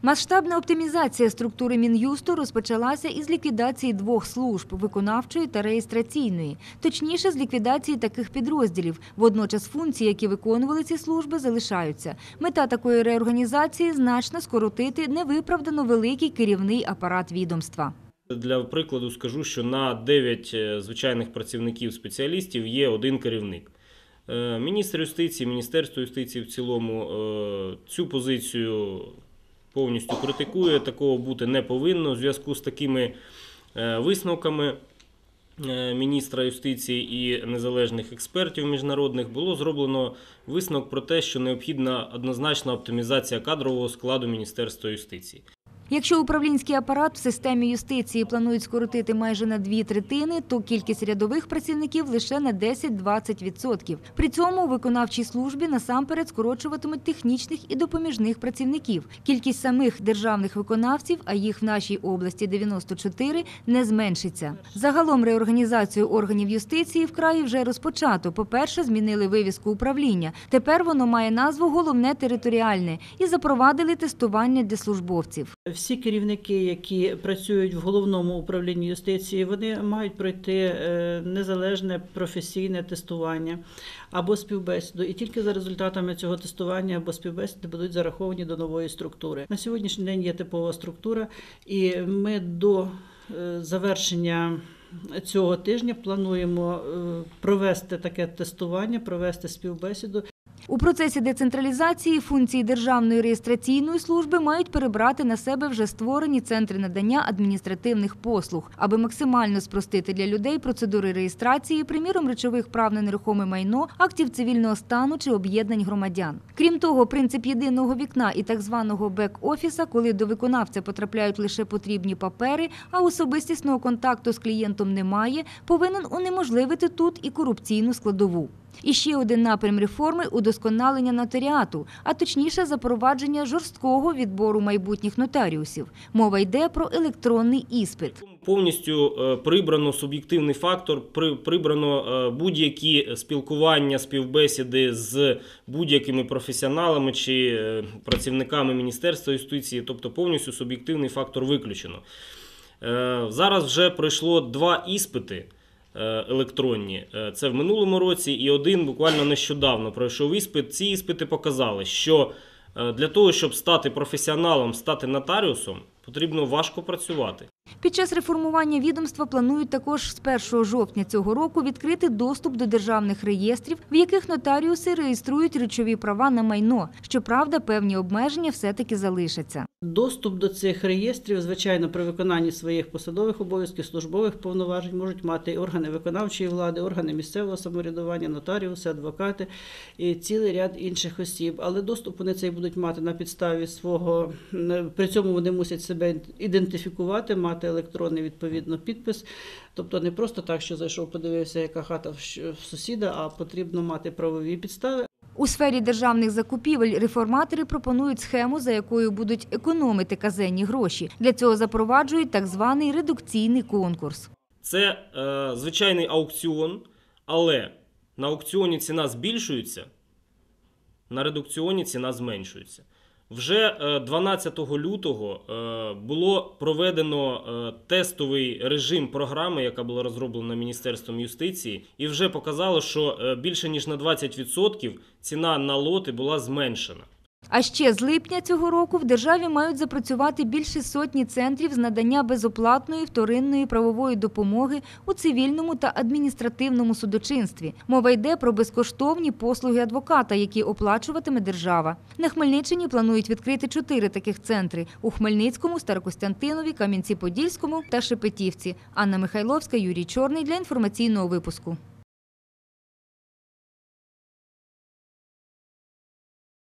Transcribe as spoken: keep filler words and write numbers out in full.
Масштабна оптимізація структури Мін'юсту розпочалася із ліквідації двох служб – виконавчої та реєстраційної. Точніше, з ліквідації таких підрозділів. Водночас функції, які виконували ці служби, залишаються. Мета такої реорганізації – значно скоротити невиправдано великий керівний апарат відомства. Для прикладу скажу, що на дев'ять звичайних працівників-спеціалістів є один керівник. Міністр юстиції, Міністерство юстиції в цілому цю позицію повністю критикує, такого бути не повинно. У зв'язку з такими висновками міністра юстиції і незалежних експертів міжнародних було зроблено висновок про те, що необхідна однозначна оптимізація кадрового складу Міністерства юстиції. Якщо управлінський апарат в системі юстиції планують скоротити майже на дві третини, то кількість рядових працівників лише на десять-двадцять відсотків. При цьому у виконавчій службі насамперед скорочуватимуть технічних і допоміжних працівників. Кількість самих державних виконавців, а їх в нашій області дев'яносто чотири, не зменшиться. Загалом реорганізацію органів юстиції в краї вже розпочато. По-перше, змінили вивіску управління. Тепер воно має назву «Головне територіальне» і запровадили тестування для службовців. Всі керівники, які працюють в головному управлінні юстиції, вони мають пройти незалежне професійне тестування або співбесіду. І тільки за результатами цього тестування або співбесіди будуть зараховані до нової структури. На сьогоднішній день є типова структура, і ми до завершення цього тижня плануємо провести таке тестування, провести співбесіду. У процесі децентралізації функції Державної реєстраційної служби мають перебрати на себе вже створені центри надання адміністративних послуг, аби максимально спростити для людей процедури реєстрації, приміром, речових прав на нерухоме майно, актів цивільного стану чи об'єднань громадян. Крім того, принцип єдиного вікна і так званого бек-офіса, коли до виконавця потрапляють лише потрібні папери, а особистісного контакту з клієнтом немає, повинен унеможливити тут і корупційну складову. І ще один напрям реформи – удосконалення нотаріату, а точніше запровадження жорсткого відбору майбутніх нотаріусів. Мова йде про електронний іспит. Повністю прибрано суб'єктивний фактор, прибрано будь-які спілкування, співбесіди з будь-якими професіоналами чи працівниками Міністерства юстиції, тобто повністю суб'єктивний фактор виключено. Зараз вже пройшло два іспити електронні. Це в минулому році і один буквально нещодавно пройшов іспит. Ці іспити показали, що для того, щоб стати професіоналом, стати нотаріусом, потрібно важко працювати. Під час реформування відомства планують також з першого жовтня цього року відкрити доступ до державних реєстрів, в яких нотаріуси реєструють речові права на майно. Щоправда, певні обмеження все-таки залишаться. Доступ до цих реєстрів, звичайно, при виконанні своїх посадових обов'язків, службових повноважень можуть мати органи виконавчої влади, органи місцевого самоврядування, нотаріуси, адвокати і цілий ряд інших осіб. Але доступ вони цей будуть мати на підставі свого, при цьому вони мусять себе ідентифікувати, мати електронний відповідно підпис. Тобто не просто так, що зайшов, подивився, яка хата в сусіда, а потрібно мати правові підстави. У сфері державних закупівель реформатори пропонують схему, за якою будуть економити казенні гроші. Для цього запроваджують так званий редукційний конкурс. Це е, звичайний аукціон, але на аукціоні ціна збільшується, на редукціоні ціна зменшується. Вже дванадцятого лютого було проведено тестовий режим програми, яка була розроблена Міністерством юстиції, і вже показало, що більше ніж на двадцять відсотків ціна на лоти була зменшена. А ще з липня цього року в державі мають запрацювати більше сотні центрів з надання безоплатної вторинної правової допомоги у цивільному та адміністративному судочинстві. Мова йде про безкоштовні послуги адвоката, які оплачуватиме держава. На Хмельниччині планують відкрити чотири таких центри – у Хмельницькому, Старокостянтинові, Кам'янці-Подільському та Шепетівці. Анна Михайловська, Юрій Чорний для інформаційного випуску.